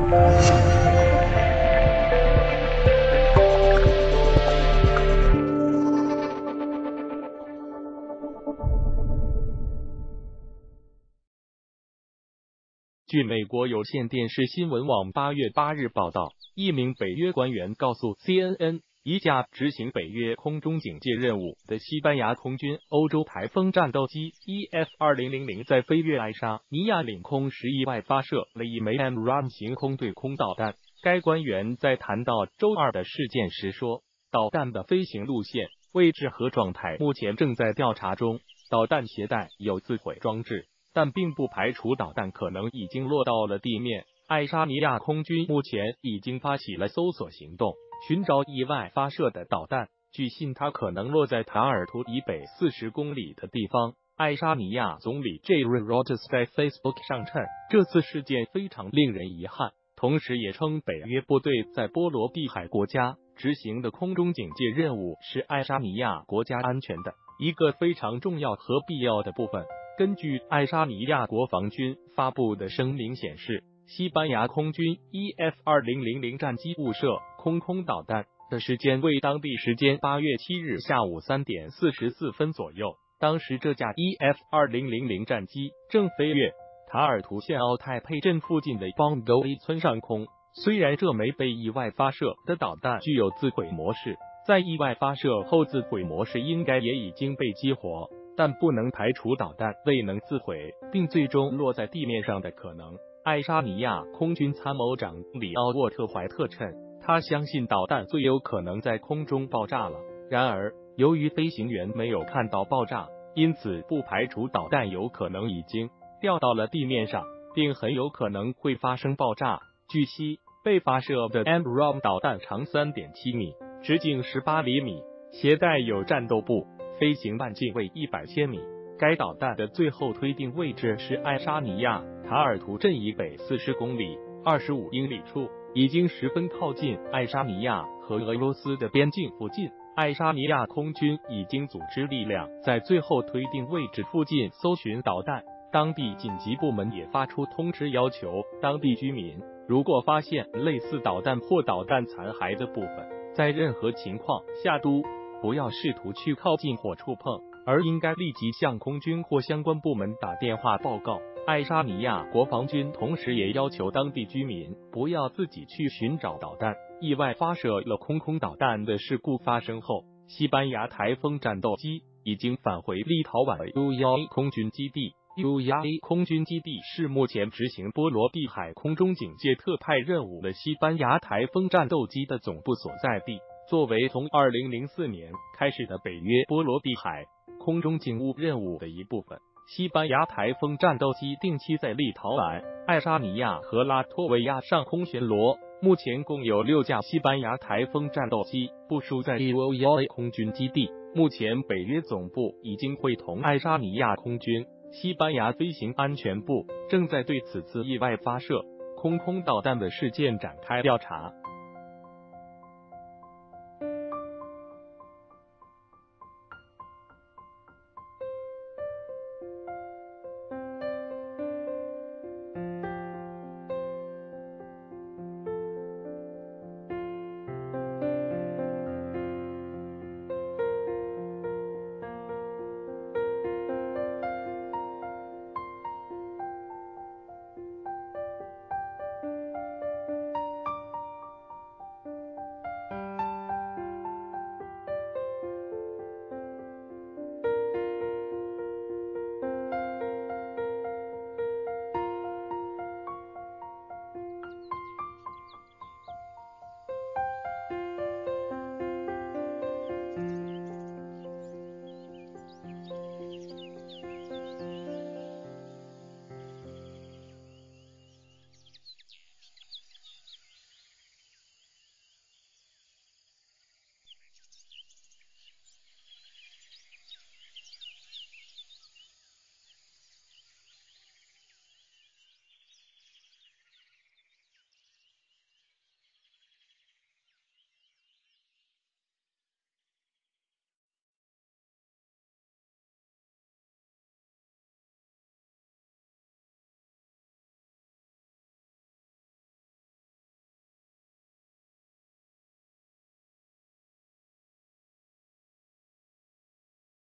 据美国有线电视新闻网8月8日报道，一名北约官员告诉 CNN， 一架执行北约空中警戒任务的西班牙空军欧洲台风战斗机 EF-2000 在飞越爱沙尼亚领空时意外发射了一枚 AMRAAM 型空对空导弹。该官员在谈到周二的事件时说，导弹的飞行路线、位置和状态目前正在调查中，导弹携带有自毁装置，但并不排除导弹可能已经落到了地面。爱沙尼亚空军目前已经发起了搜索行动，寻找意外发射的导弹。据信，它可能落在塔尔图以北40公里的地方。爱沙尼亚总理 Jerry Rodgers 在 Facebook 上称，这次事件非常令人遗憾，同时也称北约部队在波罗的海国家执行的空中警戒任务是爱沙尼亚国家安全的一个非常重要和必要的部分。根据爱沙尼亚国防军发布的声明显示，西班牙空军 EF-2000 战机误射空导弹的时间为当地时间8月7日下午3点44分左右。当时这架 EF-2000 战机正飞越塔尔图县奥泰佩镇附近的邦沟 A 村上空。虽然这枚被意外发射的导弹具有自毁模式，在意外发射后自毁模式应该也已经被激活，但不能排除导弹未能自毁并最终落在地面上的可能。爱沙尼亚空军参谋长里奥沃特怀特称，他相信导弹最有可能在空中爆炸了。然而，由于飞行员没有看到爆炸，因此不排除导弹有可能已经掉到了地面上，并很有可能会发生爆炸。据悉，被发射的 AMRAAM 导弹长 3.7 米，直径18厘米，携带有战斗部，飞行半径为100千米。该导弹的最后推定位置是爱沙尼亚塔尔图镇以北40公里25英里处，已经十分靠近爱沙尼亚和俄罗斯的边境附近。爱沙尼亚空军已经组织力量在最后推定位置附近搜寻导弹，当地紧急部门也发出通知，要求当地居民如果发现类似导弹或导弹残骸的部分，在任何情况下都不要试图去靠近或触碰，而应该立即向空军或相关部门打电话报告。爱沙尼亚国防军同时也要求当地居民不要自己去寻找导弹。意外发射了空导弹的事故发生后，西班牙台风战斗机已经返回立陶宛的 U-1A 空军基地。U-1A 空军基地是目前执行波罗的海空中警戒特派任务的西班牙台风战斗机的总部所在地。作为从2004年开始的北约波罗的海空中警务任务的一部分，西班牙台风战斗机定期在立陶宛、爱沙尼亚和拉脱维亚上空巡逻。目前共有6架西班牙台风战斗机部署在 U-1A 空军基地。目前北约总部已经会同爱沙尼亚空军、西班牙飞行安全部正在对此次意外发射空导弹的事件展开调查。